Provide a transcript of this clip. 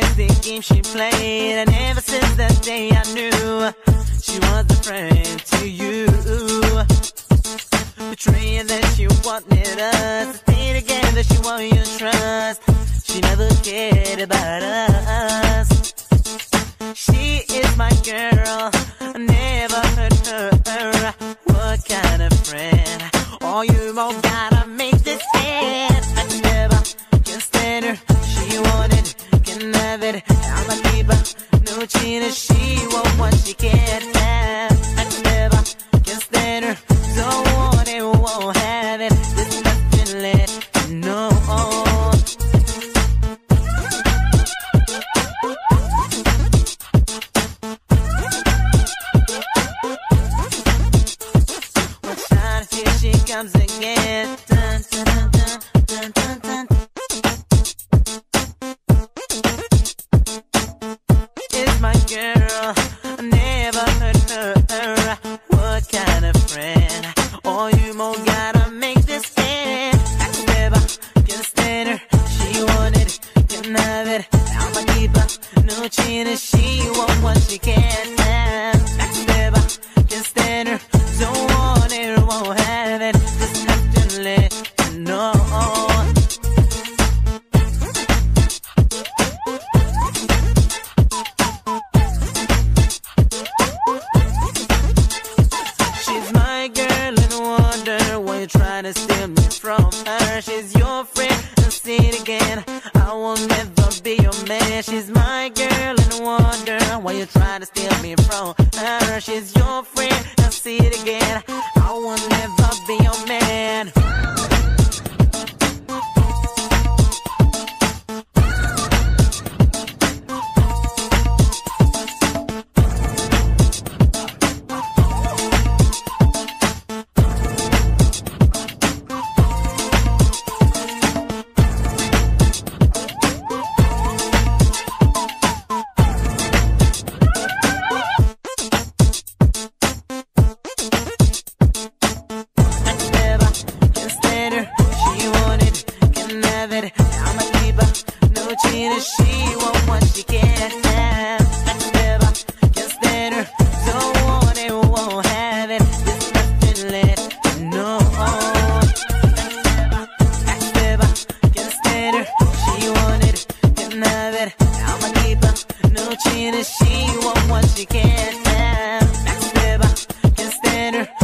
is the game she played. And ever since that day I knew she was a friend to you. Betraying that she wanted us to stay together, she won your trust. She never cared about us. She is my girl, I never hurt her. What kind of friend? Oh, you all gotta make this end. I never can stand her. She wanted, can have it. I'm a keeper, no cheater. She won't what she can't have. I never can stand her. Don't want it, won't have it. This nothing let you know. Here she comes again. Dun, dun, dun, dun, dun, dun. It's my girl, I never hurt her. What kind of friend? Oh, you more gotta make this end. I never can stand her. She wanted it, can have it. I'm a keeper, no cheater. She won't what she can't have. I never can stand her. Don't want it, won't have it. Just have to let you know. She's my girl and wonder why you try to steal me from her. She's your friend, I'll say it again, I will never be your man. She's my girl and wonder why you try to steal me from her. She's your friend, I'll say it again, I will never be your man. I'm a keeper, no cheater. She won't what she can't have. I never can stand her. Don't want it, won't have it. There's nothing let you know. I never can stand her. She wanted, can have it. I'm a keeper, no cheater. She won't what she can't have. I never can stand her.